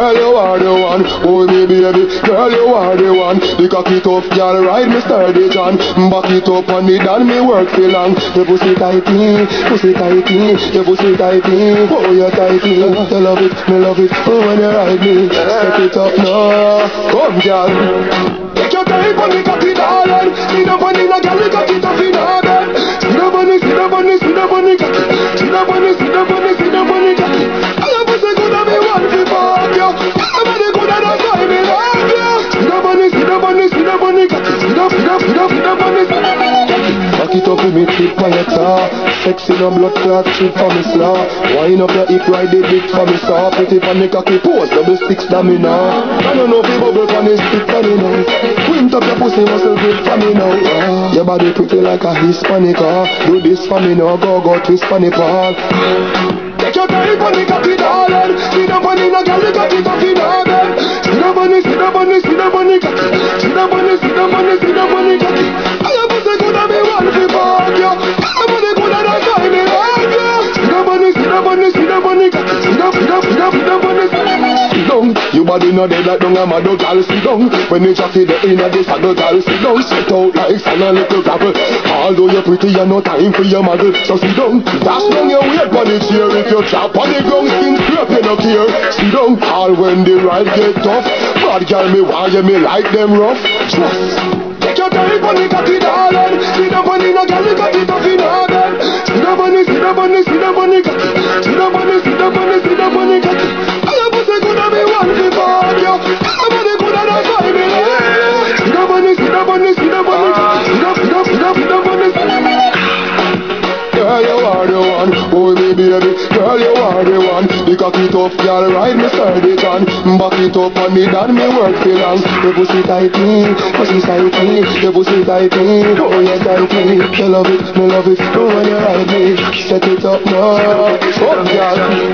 Girl, you are the one. Oh, me baby. Girl, you are the one. The cock it up, girl, ride me sturdy John. Back it up on it and me work for long. Your pussy tighty, pussy tighty. Your pussy tighty, oh you tighty. You love it, me love it. Oh when you ride me, set it up now. Come girl. Take your time on the cocky darling. See the bunny, the girl, the cocky up in her bed. See the bunny, see the bunny, see the bunny cocky. See the bunny, see the bunny, see the bunny cocky. All your pussy good and me want to fuck you. Everybody good and that's why me love you. See the bunny, see the bunny, see the bunny cocky. See the bunny, see the bunny cocky. Back it up with me, tip on your car. Sexy no blood clot, shit for me slaw. Wind up your hip, ride the dick for me saw. Put it on the cocky pose, double sticks down me now. I don't know if you bubble for me, stick for me now. Quint up your pussy, muscle grip for me now. Your body pretty like a Hispanic, do this for me now, go twist for me ball. Take your time on the cocky darling. See the bunny, no girl, the cocky up in her bed. See the bunny, see the bunny, see the bunny cocky. See the bunny, see the bunny, see the bunny cocky. All your pussy good and me want to fuck you. Everybody good and that's why me love you. See the bunny, see the bunny, see the bunny cocky. See the bunny, see the bunny. Sit down, your body no dead like dung a mad girl. Sit down, when you jack it the inner the saddle girl. Sit down, sit out like sand a little gravel. Although you're pretty, you no time for your model. So sit down, dash down your weight on the chair. If you chop on the ground, skin scrape, you no care. Sit down, all when the ride get tough. Bad girl, me why you me like them rough. Just take your time on the cocky darling. See the bunny, no girl, the cocky tough in her bed. See the bunny, see the bunny, see the bunny cocky. See the bunny, see the bunny, see the bunny cocky. All your pussy good and me want to fuck you. Everybody good and that's why me love you. See the bunny, see the bunny, see the bunny cocky. See the bunny, see the bunny. Girl, you are the one. Oh me baby, girl, you are the one. The cocky tough, girl, ride me sturdy John. Back it up on me and me work for long. Your pussy tighty, pussy tighty. Your pussy tighty, oh you tighty. You love it, me love it. Oh when you ride me, set it up now. Oh girl.